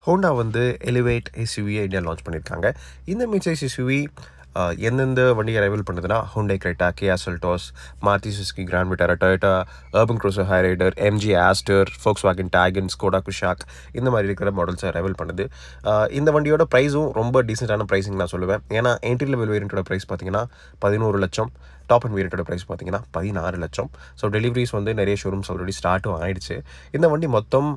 Honda வந்து elevate எஸ்யூவியை India launch பண்ணியிருக்காங்க. இந்த மிட் சைஸ் எஸ்யூவி எந்தெந்த வண்டியை அரைவல் பண்ணுதுன்னா Hyundai Creta, Kia Seltos, Maruti Suzuki Grand Vitara, Toyota Urban Cruiser Hyryder, MG Astor, Volkswagen Taigun, Skoda Kushaq இந்த மாதிரி இருக்கிற மாடல்ஸை அரைவல் பண்ணுது. இந்த வண்டியோட ப்ரைஸும் ரொம்ப டீசெண்டான ப்ரைஸிங் நான் சொல்லுவேன். ஏன்னா என்ட்ரி லெவல் வேரியண்ட்டோட ப்ரைஸ் பார்த்தீங்கன்னா 11 லட்சம், டாப் அண்ட் வேரியண்ட்டோட ப்ரைஸ் பார்த்தீங்கன்னா 16 லட்சம். ஸோ டெலிவரிஸ் வந்து நிறைய ஷோரூம்ஸ் ஆல்ரெடி ஸ்டார்ட்டும் ஆயிடுச்சு. இந்த வண்டி மொத்தம்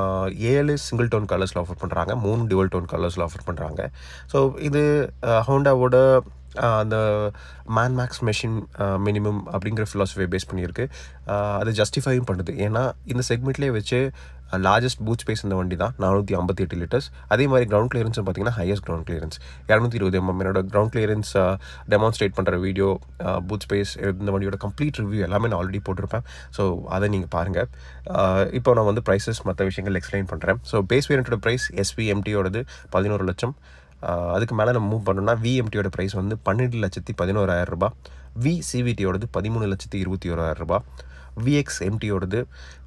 7 சிங்கிள் டோன் கலர்ஸில் ஆஃபர் பண்ணுறாங்க, 3 டியூவல் டோன் கலர்ஸில் ஆஃபர் பண்ணுறாங்க. ஸோ இது ஹோண்டாவோட அந்த மேக்ஸ் மெஷின் மினிமம் அப்படிங்கிற ஃபிலாசபியை பேஸ் பண்ணியிருக்கு. அதை ஜஸ்டிஃபையும் பண்ணுது. ஏன்னா இந்த செக்மெண்ட்லேயே வச்சு லார்ஜஸ்ட் பூட் ஸ்பேஸ் இந்த வண்டி தான், 458 லிட்டர்ஸ். அதே மாதிரி கிரவுண்ட் கிளியரன்ஸ் பார்த்தீங்கன்னா ஹையஸ்ட் கிரவுண்ட் கிளியரன்ஸ் 220 mm. என்னோட கிரவுண்ட் கிளியரன்ஸ் டெமான்ஸ்ட்ரேட் பண்ணுற வீடியோ, பூட் ஸ்பேஸ், இந்த வண்டியோட கம்ப்ளீட் ரிவ்யூ எல்லாமே நான் ஆல்ரெடி போட்டிருப்பேன். ஸோ அதை நீங்கள் பாருங்கள். இப்போ நான் வந்து ப்ரைஸஸ் மற்ற விஷயங்கள் எக்ஸ்பிளைன் பண்ணுறேன். ஸோ பேஸ் வேரியண்ட்டோட ப்ரைஸ் எஸ்விஎம்டியோடது 11 லட்சம். அதுக்கு மேலே நம்ம மூவ் பண்ணோம்னா விஎம்டியோட ப்ரைஸ் வந்து 12,11,000 ரூபாய், விசிவிடியோடது 13,21,000 ரூபாய், விஎக்ஸ்எம்டியோடது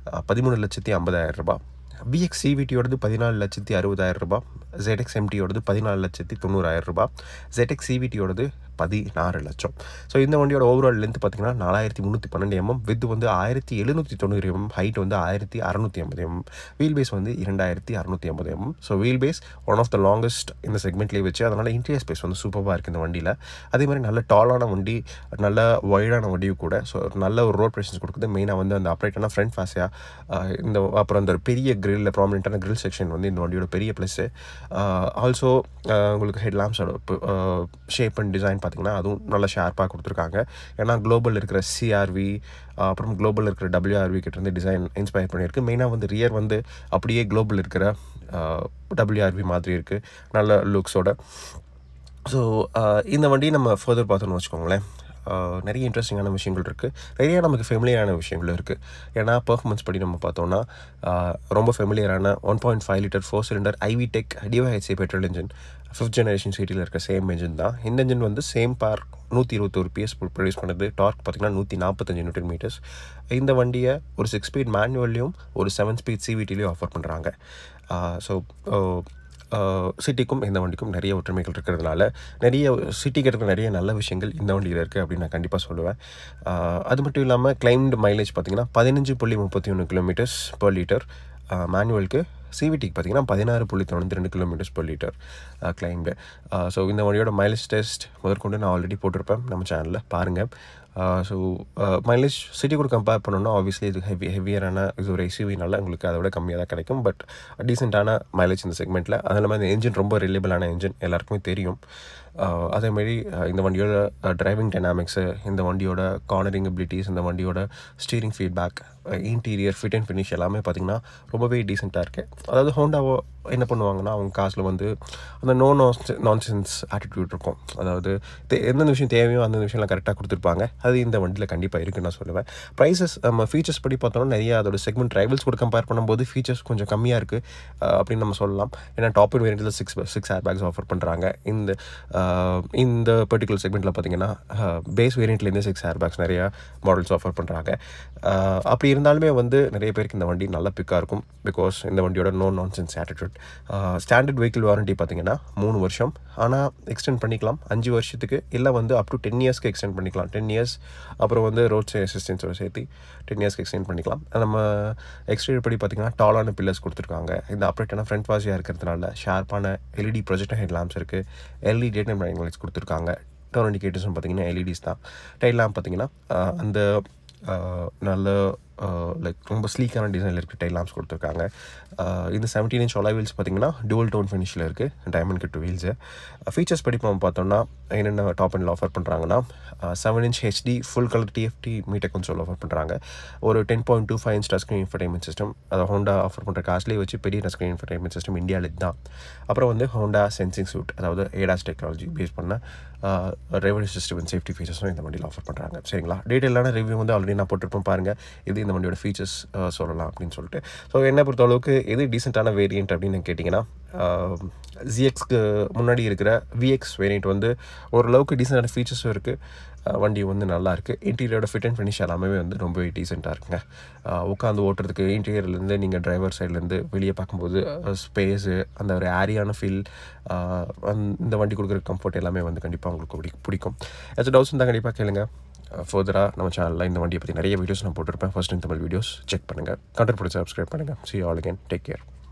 13,50,000 ரூபாய், விஎக்ஸ்சிவிடியோடது 14,60,000 ரூபாய், ZXMTயோடது 14,90,000 ரூபாய், ZXCVTயோடது 16 லட்சம். ஸோ இந்த வண்டியோட ஓவரால் லென்த் பார்த்தீங்கன்னா 4,312 mm, வித் வந்து 1,790 mm, ஹைட் வந்து 1,650 mm, வீல் பேஸ் வந்து 2,650 mm. So wheel base one of the longest இந்த செக்மெண்ட்லேயே வச்சு, அதனால் இன்டீரியர் ஸ்பேஸ் வந்து சூப்பராக இருக்குது இந்த வண்டியில். அதே மாதிரி நல்ல டாலான வண்டி, நல்ல வைடான வண்டியும் கூட. ஸோ நல்ல ஒரு ரோட் ப்ரெசன்ஸ் கொடுக்குது. மெயினாக வந்து அந்த அப்ரைட்டான ஃப்ரண்ட் ஃபாஸ்யா, இந்த அப்புறம் அந்த பெரிய கிரில், ப்ராமினென்ட்டான கிரில் செக்ஷன் வந்து இந்த வண்டியோட பெரிய ப்ளஸ்ஸு. ஆல்சோ உங்களுக்கு ஹெட் லாம்ப்ஸோட ஷேப் அண்ட் டிசைன் பார்த்தீங்கன்னா அதுவும் நல்லா ஷார்ப்பாக கொடுத்துருக்காங்க. ஏன்னா குளோபல் இருக்கிற சிஆர்வி, அப்புறம் குளோபல் இருக்கிற WRV கிட்டேருந்து டிசைன் இன்ஸ்பயர் பண்ணியிருக்கு. மெயினாக வந்து ரியர் வந்து அப்படியே குளோபல் இருக்கிற WRV மாதிரி இருக்குது, நல்ல லுக்ஸோட. ஸோ இந்த வண்டி நம்ம ஃபர்தர் பார்த்தோன்னு வச்சுக்கோங்களேன், நிறைய இன்ட்ரெஸ்டிங்கான விஷயங்கள் இருக்குது, நிறைய நமக்கு ஃபெமிலியரான விஷயங்கள் இருக்குது. ஏன்னா பெர்ஃபார்மன்ஸ் படி நம்ம பார்த்தோன்னா ரொம்ப ஃபெமிலியரான 1.5 litre 4 cylinder i-VTEC DOHC petrol engine, 5th generation சிட்டியில் இருக்க சேம் இன்ஜின் தான். இந்த இன்ஜின் வந்து சேம் பார் 121 PS ப்ரொடியூஸ் பண்ணுது. டார்க் பார்த்திங்கன்னா 145 Nm. இந்த வண்டியை ஒரு 6 ஸ்பீட் மேனுவல்லையும் ஒரு 7 ஸ்பீட் CVTலையும் ஆஃபர் பண்ணுறாங்க. ஸோ சிட்டிக்கும் இந்த வண்டிக்கும் நிறைய ஒற்றுமைகள் இருக்கிறதுனால நிறைய சிட்டிக்கு இருக்கிற நிறைய நல்ல விஷயங்கள் இந்த வண்டியில் இருக்குது அப்படின்னு நான் கண்டிப்பாக சொல்லுவேன். அது மட்டும் இல்லாமல் கிளைம்டு மைலேஜ் பார்த்திங்கன்னா 15.31 km per லிட்டர் மேனுவலுக்கு, சிவிடிக்கு பார்த்திங்கன்னா 16.92 km per litre claimed. So இந்த வண்டியோட மைலேஜ் டெஸ்ட் முதற்கொண்டு நான் ஆல்ரெடி போட்டிருப்பேன் நம்ம சேனலில், பாருங்கள். ஸோ மைலேஜ் சிட்டி கூட கம்பேர் பண்ணோன்னா ஆப்வியஸ்லி இது ஹெவியரான இது ஒரு எஸ்யூவினால உங்களுக்கு அதை விட கம்மியாக தான் கிடைக்கும். பட் டீசெண்டான மைலேஜ் இந்த செக்மெண்ட்டில். அதில் மாதிரி இந்த என்ஜின் ரொம்ப ரிலேபிளான என்ஜின் எல்லாருக்குமே தெரியும். அதேமாரி இந்த வண்டியோட டிரைவிங் டைனாமிக்ஸு, இந்த வண்டியோட கார்னரிங் எபிலிட்டிஸ், இந்த வண்டியோட steering feedback, interior fit and finish எல்லாமே பார்த்திங்கன்னா ரொம்பவே டீசெண்டாக இருக்குது. அதாவது ஹோண்டாவோ என்ன பண்ணுவாங்கன்னா அவங்க காசில் வந்து அந்த நான்சென்ஸ் ஆட்டிடியூட் இருக்கும். அதாவது எந்தெந்த விஷயம் தேவையோ அந்தந்த விஷயம்லாம் கரெக்டாக கொடுத்துருப்பாங்க. அது இந்த வண்டியில் கண்டிப்பாக இருக்குன்னு நான் சொல்லுவேன். ப்ரைஸஸ் நம்ம ஃபீச்சர்ஸ் படி பார்த்தோம்னா நிறைய அதோட செக்மெண்ட் ரைவல்ஸ் கூட கம்பேர் பண்ணும்போது ஃபீச்சர்ஸ் கொஞ்சம் கம்மியாக இருக்குது அப்படின்னு நம்ம சொல்லலாம். ஏன்னா டாப் அண்ட் வேரியண்ட்டில் 6 ஏர்பேக்ஸ் ஆஃபர் பண்ணுறாங்க. இந்த பர்டிகுலர் செக்மெண்ட்டில் பார்த்தீங்கன்னா பேஸ் வேரியண்ட்லேருந்து 6 ஏர்பேக்ஸ் நிறையா மாடல்ஸ் ஆஃபர் பண்ணுறாங்க. அப்படி இருந்தாலுமே வந்து நிறைய பேருக்கு இந்த வண்டி நல்ல பிக்காக இருக்கும். பிகாஸ் இந்த வண்டியோட no nonsense attitude. Standard vehicle warranty பார்த்தீங்கன்னா 3 வருஷம், ஆனால் எக்ஸ்டெண்ட் பண்ணிக்கலாம் 5 வருஷத்துக்கு, இல்லை வந்து அப் டு 10 இயர்ஸ்க்கு எக்ஸ்டெண்ட் பண்ணிக்கலாம். 10 இயர்ஸ் அப்புறம் வந்து ரோட் சைட் அசிஸ்டன்ஸோட சேர்த்து 10 இயர்ஸ்க்கு எக்ஸ்டெண்ட் பண்ணிக்கலாம். நம்ம எக்ஸ்டீரியர் படி பார்த்திங்கன்னா டாலான பில்லர்ஸ் கொடுத்துருக்காங்க. இந்த அப்ரேட்டான ஃப்ரண்ட் வாஷியாக இருக்கிறதுனால ஷார்ப்பான LED ப்ரொஜெக்டர் ஹெட் லாம்ப்ஸ் இருக்குது, LED day time riding lights கொடுத்துருக்காங்க. டர்ன் இண்டிகேட்டர்ஸும் பார்த்திங்கன்னா LEDs தான். டைல் லேம்ப் பார்த்திங்கன்னா அந்த நல்ல லைக் ரொம்ப ஸ்லீக்கான டிசைனில் இருக்குது டைல் லாம்ப்ஸ் கொடுத்துருக்காங்க. இந்த 17 inch alloy wheels பார்த்திங்கன்னா dual tone ஃபினிஷில் இருக்குது, டைமண்ட் கட் வீல்ஸு. ஃபீச்சர்ஸ் படி நம்ம பார்த்தோம்னா என்னென்ன டாப் எண்டில் ஆஃபர் பண்ணுறாங்கன்னா 7 inch HD full colour TFT meter console offer பண்ணுறாங்க. ஒரு 10.25 inch touch screen infotainment system. அதை ஹோண்டா ஆஃபர் பண்ணுற காஸ்ட்லேயே வச்சு பெரிய டச் ஸ்க்ரீன் இன்ஃபர்டைன்மெண்ட் சிஸ்டம் இந்தியாவில் தான். அப்புறம் வந்து ஹோண்டா சென்சிங் சூட், அதாவது ADAS டெக்னாலஜி பேஸ் பண்ண ரெவல்யூ சிஸ்டம் அண்ட் சேஃப்டி ஃபீச்சர்ஸும் இந்த வண்டியில் ஆஃபர் பண்ணுறாங்க. சரிங்களா, டீட்டெயிலான ரிவ்யூ வந்து ஆல்ரெடி நான் போட்டிருப்பேன் பாருங்கள். இது இந்த வண்டியோட ஃபீச்சர்ஸ் சொல்லலாம் அப்படின்னு சொல்லிட்டு. ஸோ என்னை பொறுத்தளவுக்கு எது டீசெண்டான வேரியண்ட் அப்படின்னு கேட்டிங்கன்னா, ZXக்கு முன்னாடி இருக்கிற VX வேரியண்ட் வந்து ஓரளவுக்கு டீசெண்டான ஃபீச்சர்ஸும் இருக்குது. வண்டி வந்து நல்லாயிருக்கு. இன்டீரியரோட ஃபிட் அண்ட் ஃபினிஷ் எல்லாமே வந்து ரொம்பவே டீசெண்டாக இருக்குங்க. உட்காந்து ஓட்டுறதுக்கு இன்டீரியர்லேருந்து நீங்கள் டிரைவர் சைட்லேருந்து வெளியே பார்க்கும்போது ஸ்பேஸு, அந்த ஒரு ஏரியான ஃபீல், இந்த வண்டி கொடுக்குற கம்ஃபர்ட் எல்லாமே வந்து கண்டிப்பாக உங்களுக்கு பிடிக்கும். ஏதாச்சும் டவுட்ஸ் இருந்தால் கண்டிப்பாக கேளுங்க. ஃபர்தராக நம்ம சேனலில் இந்த வண்டியை பற்றி நிறைய வீடியோஸ் நான் போட்டிருப்பேன். First in Tamil videos check பண்ணுங்கள். கண்டென்ட் பிடிச்சா சப்ஸ்கிரைப் பண்ணுங்கள். See you all again. Take care.